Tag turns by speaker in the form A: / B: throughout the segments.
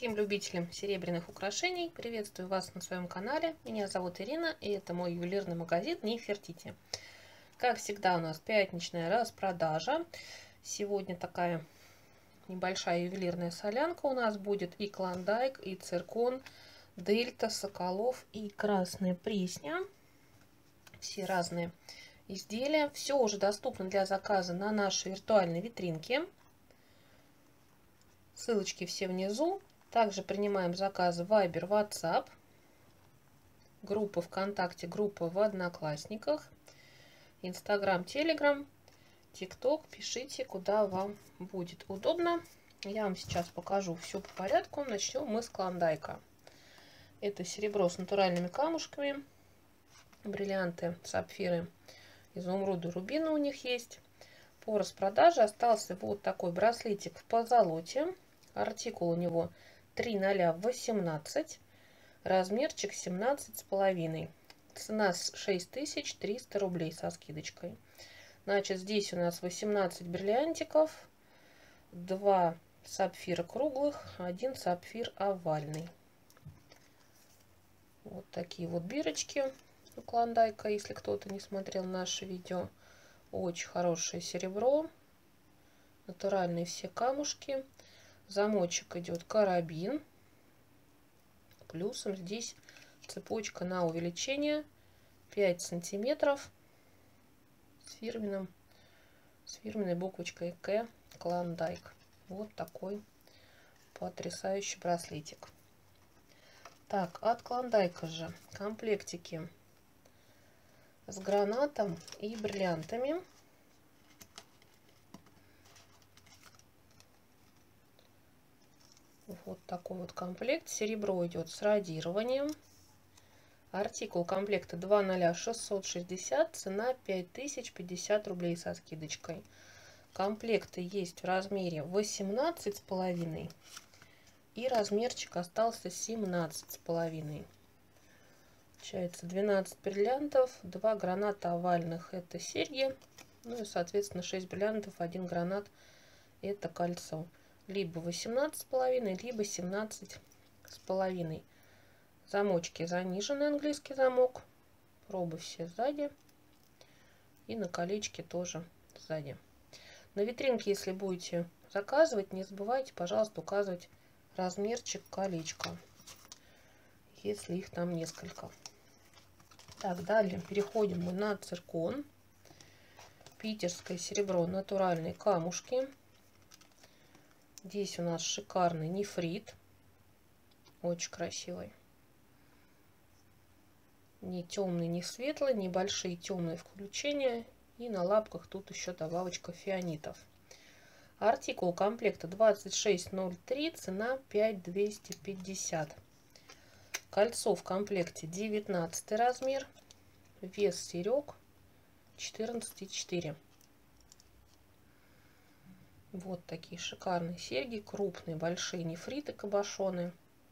A: Всем любителям серебряных украшений, приветствую вас на своем канале. Меня зовут Ирина, и это мой ювелирный магазин Нефертити. Как всегда, у нас пятничная распродажа. Сегодня такая небольшая ювелирная солянка у нас будет: и клондайк, и циркон, дельта, соколов и красная пресня. Все разные изделия. Все уже доступно для заказа на нашей виртуальной витринке. Ссылочки все внизу. Также принимаем заказы Viber, WhatsApp, группа ВКонтакте, группа в Одноклассниках, Instagram, Telegram, TikTok. Пишите, куда вам будет удобно. Я вам сейчас покажу все по порядку. Начнем мы с клондайка. Это серебро с натуральными камушками, бриллианты, сапфиры, изумруды, рубины у них есть. По распродаже остался вот такой браслетик в позолоте. Артикул у него 3018, размерчик 17,5. Цена 6300 рублей со скидочкой. Значит, здесь у нас 18 бриллиантиков, 2 сапфира круглых, 1 сапфир овальный. Вот такие вот бирочки у клондайка, если кто-то не смотрел наше видео. Очень хорошее серебро, натуральные все камушки. Замочек идет карабин. Плюсом здесь цепочка на увеличение 5 сантиметров с фирменной буквочкой К, клондайк. Вот такой потрясающий браслетик. Так, от клондайка же комплектики с гранатом и бриллиантами. Вот такой вот комплект. Серебро идет с радированием. Артикул комплекта 20660, цена 5050 рублей со скидочкой. Комплекты есть в размере 18,5 и размерчик остался 17,5. Получается 12 бриллиантов, 2 граната овальных, это серьги, ну и соответственно 6 бриллиантов, 1 гранат, это кольцо. Либо 18,5, либо 17,5. Замочки заниженный английский замок. Пробы все сзади. И на колечке тоже сзади. На витринке, если будете заказывать, не забывайте, пожалуйста, указывать размерчик колечка, если их там несколько. Так, далее переходим мы на циркон. Питерское серебро, натуральные камушки. Здесь у нас шикарный нефрит. Очень красивый. Не темный, не светлый. Небольшие темные включения. И на лапках тут еще добавочка фианитов. Артикул комплекта 2603. Цена 5250. Кольцо в комплекте 19 размер. Вес серег 14,4. Вот такие шикарные серьги, крупные, большие нефриты, кабошоны.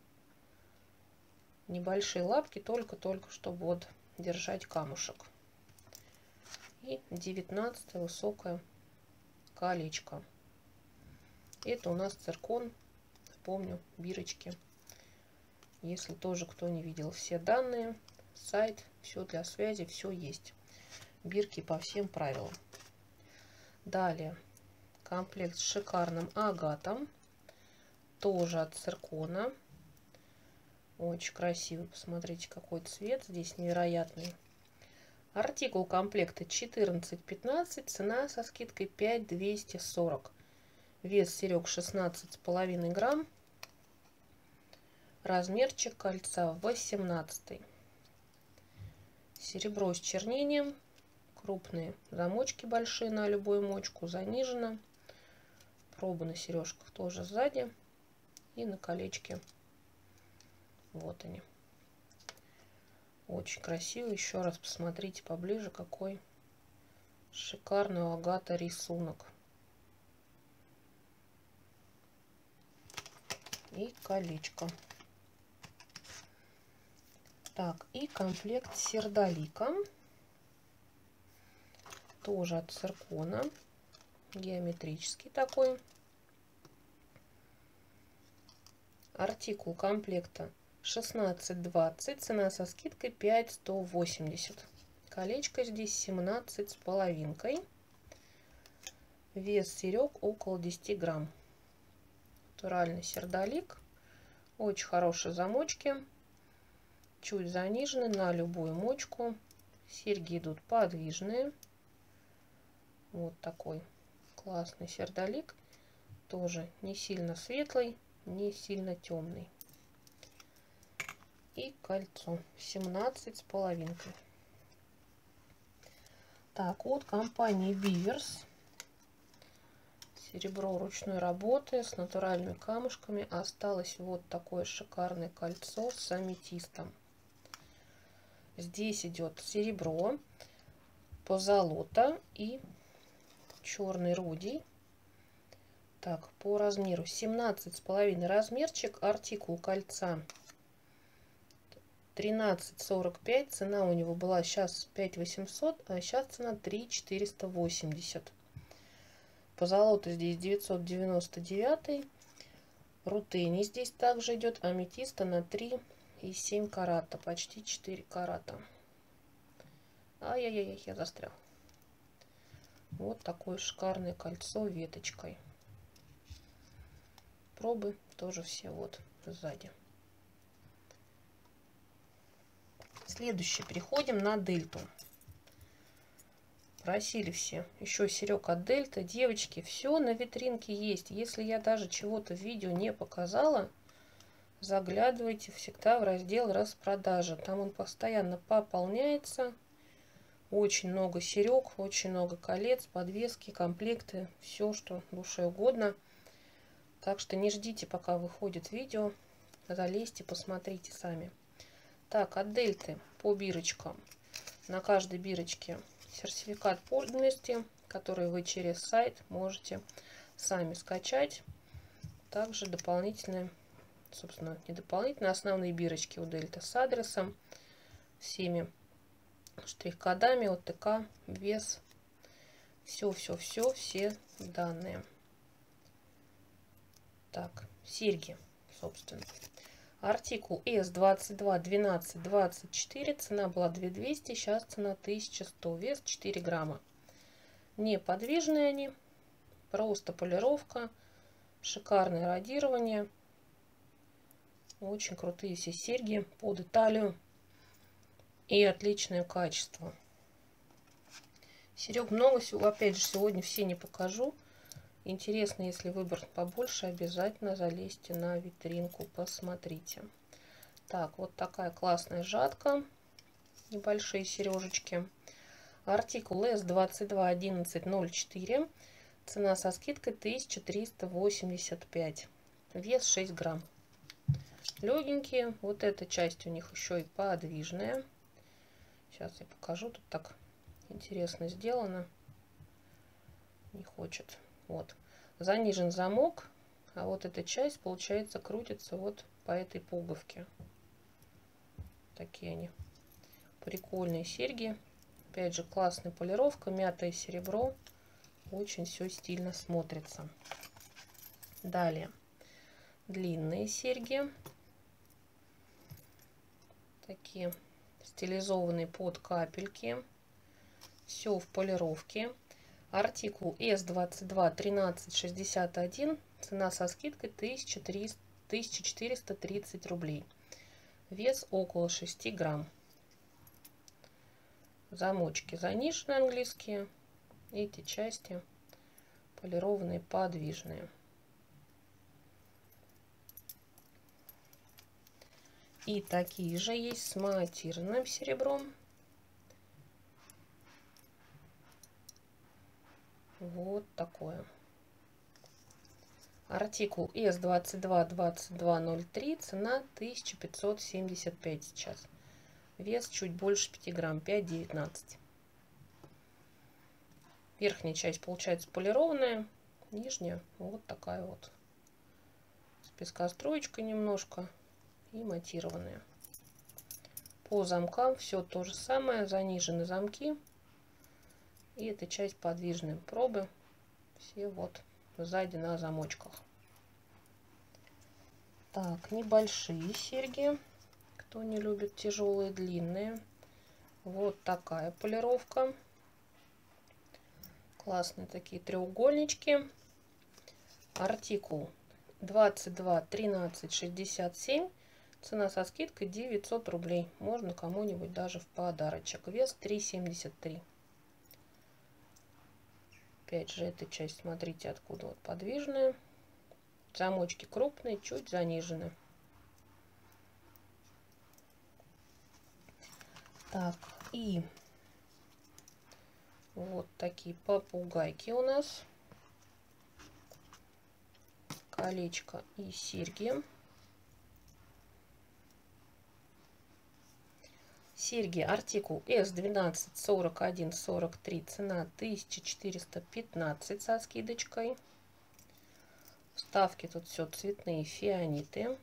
A: Небольшие лапки, только чтобы вот держать камушек. И 19 высокое колечко. Это у нас циркон, помню, бирочки. Если тоже кто не видел все данные, сайт, все для связи, все есть. Бирки по всем правилам. Далее. Комплект с шикарным агатом. Тоже от циркона. Очень красивый. Посмотрите, какой цвет здесь невероятный. Артикул комплекта 14,15. Цена со скидкой 5240. Вес серег 16,5 грамм. Размерчик кольца 18. Серебро с чернением. Крупные замочки большие на любую мочку. Занижено. Пробы на сережках тоже сзади. И на колечке. Вот они. Очень красиво. Еще раз посмотрите поближе, какой шикарный у агата рисунок. И колечко. Так, и комплект с сердоликом. Тоже от циркона. Геометрический такой. Артикул комплекта 16-20, цена со скидкой 5180. Колечко здесь 17 с половинкой. Вес серег около 10 грамм. Натуральный сердолик. Очень хорошие замочки. Чуть занижены на любую мочку. Серьги идут подвижные. Вот такой классный сердолик. Тоже не сильно светлый, не сильно темный. И кольцо 17 с половинкой. Так, от компании Beavers. Серебро ручной работы с натуральными камушками. Осталось вот такое шикарное кольцо с аметистом. Здесь идет серебро, позолота и черный рудий. Так, по размеру 17,5 размерчик. Артикул кольца 13,45. Цена у него была сейчас 5800, а сейчас цена 3480. Позолота здесь 999. Рутений здесь также идет. Аметиста на 3,7 карата. Почти 4 карата. Ай-яй-яй, я застрял. Вот такое шикарное кольцо веточкой. Пробы тоже все вот сзади. Следующее. Переходим на дельту. Просили все еще серег от дельты. Девочки, все на витринке есть. Если я даже чего-то в видео не показала, заглядывайте всегда в раздел распродажа. Там он постоянно пополняется. Очень много серег, очень много колец, подвески, комплекты. Все, что душе угодно. Так что не ждите, пока выходит видео. Залезьте, посмотрите сами. Так, от дельты по бирочкам. На каждой бирочке сертификат подлинности, который вы через сайт можете сами скачать. Также дополнительные, собственно, не дополнительные, основные бирочки у дельты с адресом, всеми штрих-кодами, ОТК, вес. Все данные. Так, серьги, собственно. Артикул S221224, цена была 2200, сейчас цена 1100, вес 4 грамма. Неподвижные они, просто полировка, шикарное радирование. Очень крутые все серьги под Италию и отличное качество. Серег много, опять же, сегодня все не покажу. Интересно, если выбор побольше, обязательно залезьте на витринку, посмотрите. Так, вот такая классная жатка. Небольшие сережечки. Артикул S221104. Цена со скидкой 1385. Вес 6 грамм. Легенькие. Вот эта часть у них еще и подвижная. Сейчас я покажу. Тут так интересно сделано. Не хочет. Вот. Занижен замок, а вот эта часть, получается, крутится вот по этой пуговке. Такие они. Прикольные серьги. Опять же, классная полировка, мятое серебро. Очень все стильно смотрится. Далее. Длинные серьги. Такие стилизованные под капельки. Все в полировке. Артикул S221361, цена со скидкой 1430 рублей. Вес около 6 грамм. Замочки заниженные английские. Эти части полированные, подвижные. И такие же есть с матированным серебром. Вот такое. Артикул S222203, цена 1575 сейчас. Вес чуть больше 5 грамм, 5,19. Верхняя часть получается полированная, нижняя вот такая вот. С пескоструечкой немножко и матированная. По замкам все то же самое, занижены замки. И эта часть подвижные пробы. Все вот сзади на замочках. Так, небольшие серьги. Кто не любит тяжелые, длинные. Вот такая полировка. Классные такие треугольнички. Артикул 22 13 67. Цена со скидкой 900 рублей. Можно кому-нибудь даже в подарочек. Вес 3,73. Опять же, эта часть, смотрите, откуда вот подвижная. Замочки крупные, чуть занижены. Так, и вот такие попугайки у нас. Колечко и серьги. Серьги артикул S12 41 43, цена 1415 со скидочкой. Вставки тут все цветные фианиты.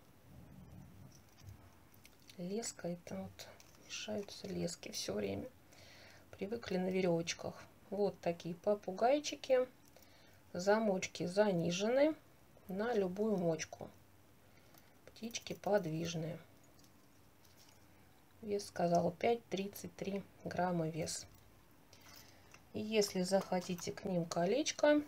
A: Леска, это вот мешаются лески все время. Привыкли на веревочках. Вот такие попугайчики. Замочки занижены на любую мочку. Птички подвижные. Вес, сказала, 5,33 грамма вес. И если захотите к ним колечко,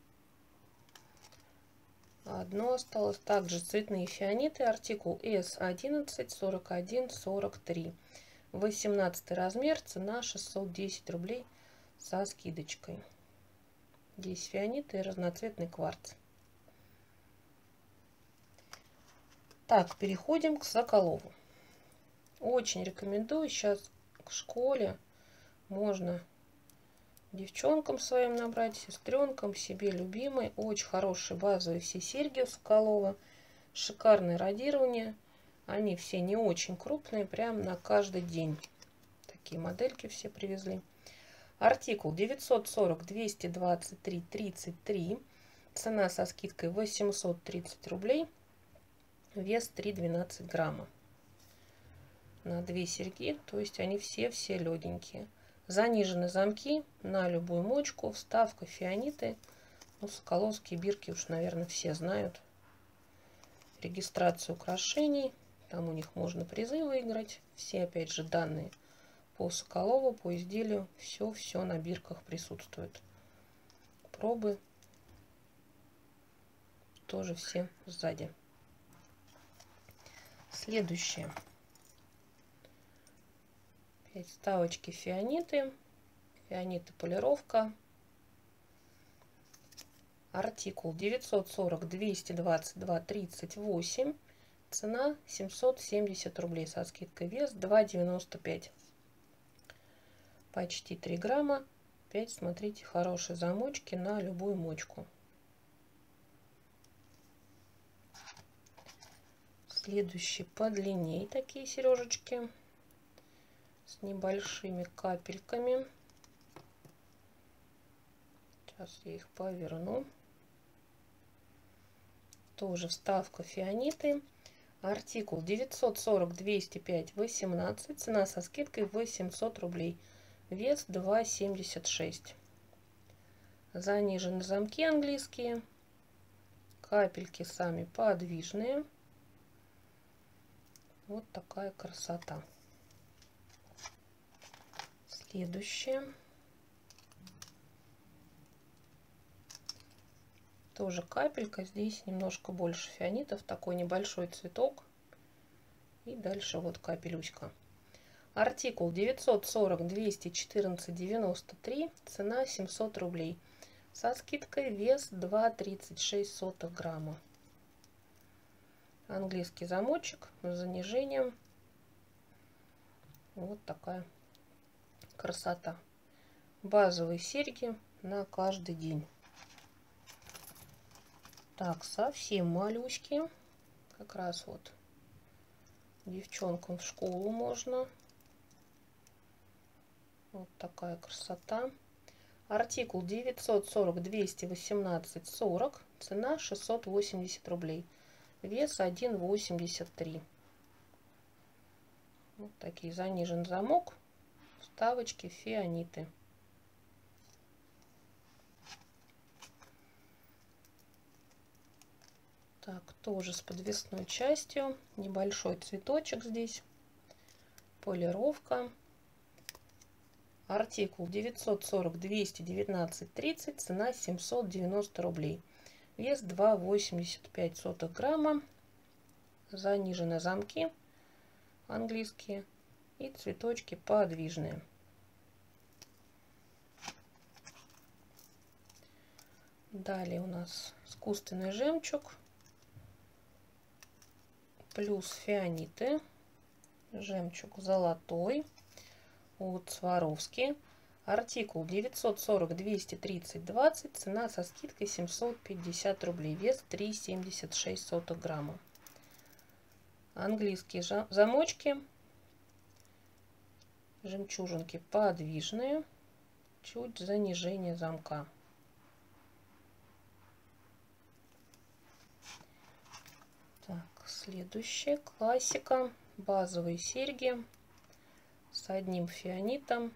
A: одно осталось. Также цветные фианиты. Артикул S11 41 43. 18 размер. Цена 610 рублей со скидочкой. Здесь фианиты и разноцветный кварц. Так, переходим к Соколову. Очень рекомендую. Сейчас к школе можно девчонкам своим набрать, сестренкам, себе любимой. Очень хорошие базовые все серьги у Соколова. Шикарное радирование. Они все не очень крупные, прям на каждый день. Такие модельки все привезли. Артикул 940 223 33. Цена со скидкой 830 рублей. Вес 3,12 грамма. На 2 серьги, то есть они все легенькие. Занижены замки на любую мочку, вставка фианиты. Ну, соколовские бирки уж, наверное, все знают. Регистрация украшений, там у них можно призы выиграть. Все, опять же, данные по Соколову, по изделию, все на бирках присутствует. Пробы тоже все сзади. Следующее. Опять вставочки фианиты. Фианиты полировка. Артикул 940 222 38. Цена 770 рублей со скидкой. Вес 2,95. Почти 3 грамма. Опять, смотрите, хорошие замочки на любую мочку. Следующие подлиннее такие сережечки с небольшими капельками. Сейчас я их поверну. Тоже вставка фианиты. Артикул 940 205 18. Цена со скидкой 800 рублей. Вес 2,76. Занижены замки английские. Капельки сами подвижные. Вот такая красота. Следующее. Тоже капелька. Здесь немножко больше фианитов. Такой небольшой цветок. И дальше вот капелюська. Артикул 940 214 93. Цена 700 рублей. Со скидкой вес 2,36 грамма. Английский замочек с занижением. Вот такая красота. Базовые серьги на каждый день. Так, совсем малюськи. Как раз вот девчонкам в школу можно. Вот такая красота. Артикул 940 218 40. Цена 680 рублей. Вес 1,83. Вот такие, занижен замок. Вставочки фианиты. Так, тоже с подвесной частью. Небольшой цветочек здесь. Полировка. Артикул 940-219-30, цена 790 рублей. Вес 2,85 грамма. Занижены замки английские и цветочки подвижные. Далее у нас искусственный жемчуг плюс фианиты. Жемчуг золотой от Сваровски. Артикул 940-230-20, цена со скидкой 750 рублей, вес 3,76 грамма. Английские замочки, жемчужинки подвижные, чуть занижение замка. Так, следующая классика, базовые серьги с одним фианитом.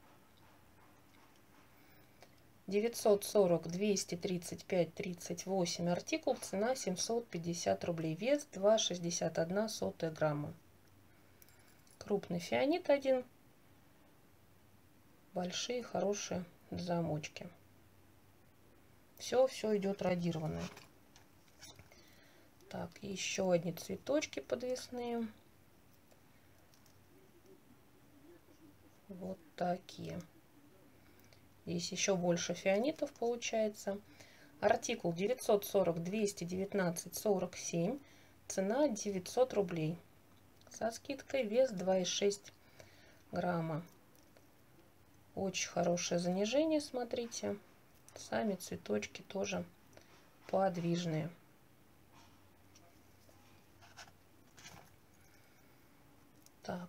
A: 940-235-38 артикул, цена 750 рублей, вес 2,61 грамма. Крупный фианит один, большие хорошие замочки. Все идет радированное. Так, еще одни цветочки подвесные. Вот такие. Здесь еще больше фианитов получается. Артикул 940-219-47. Цена 900 рублей. Со скидкой вес 2,6 грамма. Очень хорошее занижение, смотрите. Сами цветочки тоже подвижные. Так.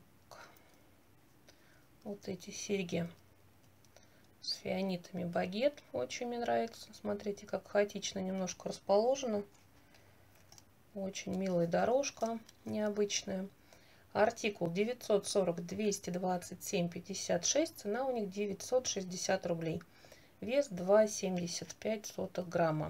A: Вот эти серьги с фианитами багет очень мне нравится. Смотрите, как хаотично немножко расположено. Очень милая дорожка, необычная. Артикул 940-227-56. Цена у них 960 рублей. Вес 2,75 грамма.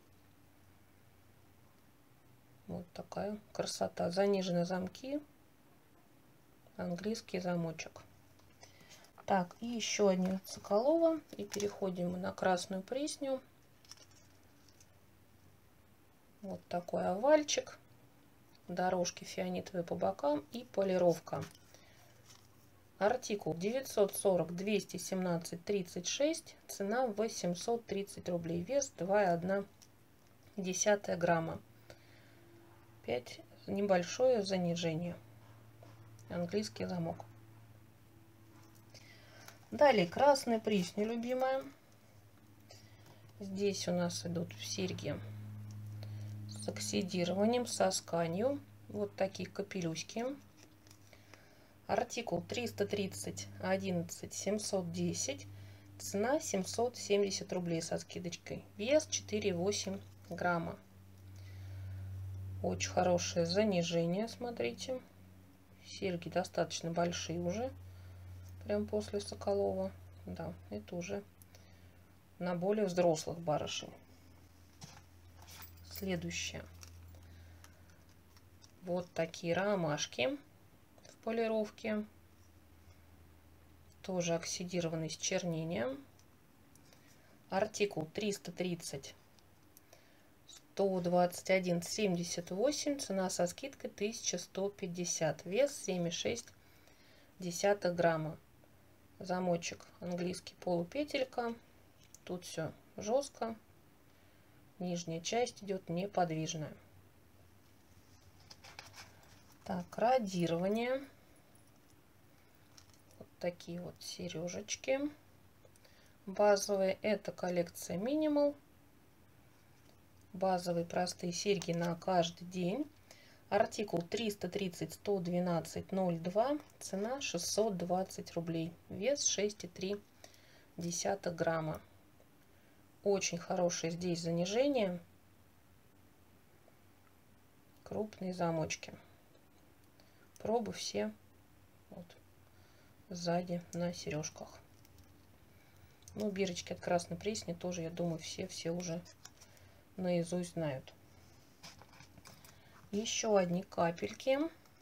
A: Вот такая красота. Занижены замки. Английский замочек. Так, и еще один Соколова. И переходим мы на красную пресню. Вот такой овальчик. Дорожки фианитовые по бокам и полировка. Артикул 940-217-36. Цена 830 рублей. Вес 2,1 грамма. Опять небольшое занижение. Английский замок. Далее красная присня любимая. Здесь у нас идут серьги с оксидированием, со сканью. Вот такие капелюшки. Артикул 330-11-710. Цена 770 рублей со скидочкой. Вес 4,8 грамма. Очень хорошее занижение, смотрите. Серьги достаточно большие уже. Прям после Соколова. Да, это уже на более взрослых барышень. Следующее. Вот такие ромашки в полировке. Тоже оксидированный с чернением. Артикул 330-121-78. Цена со скидкой 1150. Вес 7,6 грамма. Замочек английский, полупетелька. Тут все жестко. Нижняя часть идет неподвижная. Так, радирование. Вот такие вот сережечки. Базовые. Это коллекция Minimal. Базовые простые серьги на каждый день. Артикул 330-112-02. Цена 620 рублей. Вес 6,3 грамма. Очень хорошее здесь занижение. Крупные замочки. Пробы все вот сзади на сережках. Ну, бирочки от красной пресни тоже, я думаю, все уже наизусть знают. Еще одни капельки.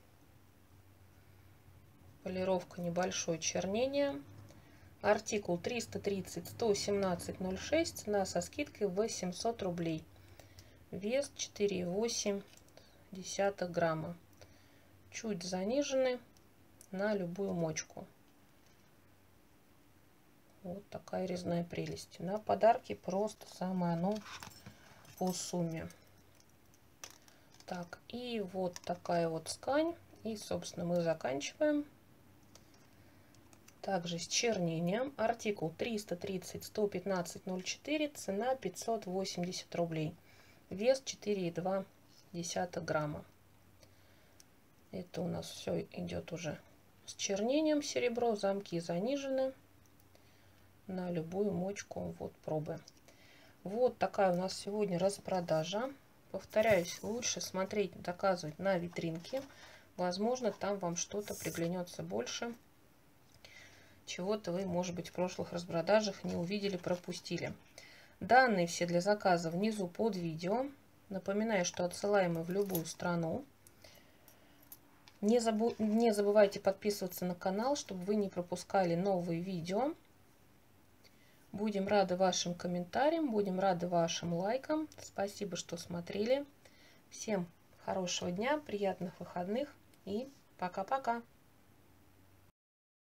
A: Полировка, небольшое чернение. Артикул 330-117-06. Цена со скидкой 800 рублей. Вес 4,8 грамма. Чуть занижены на любую мочку. Вот такая резная прелесть. На подарки просто самое оно по сумме. Так, и вот такая вот ткань. И, собственно, мы заканчиваем. Также с чернением. Артикул 330-115-04. Цена 580 рублей. Вес 4,2 грамма. Это у нас все идет уже с чернением серебро. Замки занижены на любую мочку. Вот пробы. Вот такая у нас сегодня распродажа. Повторяюсь, лучше смотреть, заказывать на витринке. Возможно, там вам что-то приглянется больше. Чего-то вы, может быть, в прошлых распродажах не увидели, пропустили. Данные все для заказа внизу под видео. Напоминаю, что отсылаем мы в любую страну. Не забывайте подписываться на канал, чтобы вы не пропускали новые видео. Будем рады вашим комментариям, будем рады вашим лайкам. Спасибо, что смотрели. Всем хорошего дня, приятных выходных и пока-пока.